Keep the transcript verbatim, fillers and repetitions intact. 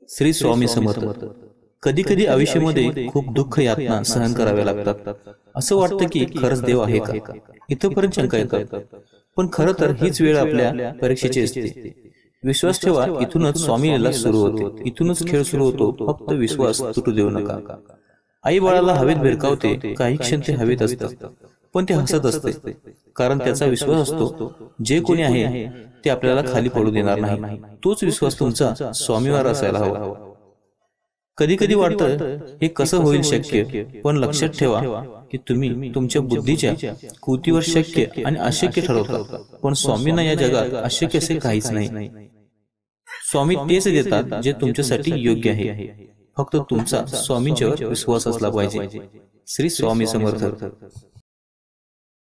श्री स्वामी समर्थ. कधी कधी आयुष्यामध्ये खूप दुःख यातना सहन कराव्या लागतात. असं वाटतं की खरंच देव आहे का, इथपर्यंत शंका येतात. पण खरं तर हीच वेळ आपल्या परीक्षेची असते. विश्वास ठेवा, इथूनच स्वामी लीला सुरू होते, इथूनच खेळ सुरू होतो. फक्त विश्वास तुटू देऊ नका. आई बाळाला हवेत भिरकावते, काही क्षण ते हवेत असतात, पण ते हसत असते, कारण त्याचा विश्वास असतो जे कोणी आहे ते आपल्याला खाली पडू देणार नाही. तोच विश्वास तुमचा स्वामीवर असायला हवा. कधी कधी वाटतं हे कसं होईल शक्य, पण लक्षात ठेवा की तुम्ही तुमच्या बुद्धीच्या कृतीवर शक्य आणि अशक्य ठरवता, पण स्वामींना या जगात अशक्य असे काहीच नाही. स्वामी तेच देतात जे तुमच्यासाठी योग्य आहे. फक्त तुमचा स्वामींच्यावर विश्वास असला पाहिजे. श्री स्वामी समर्थ.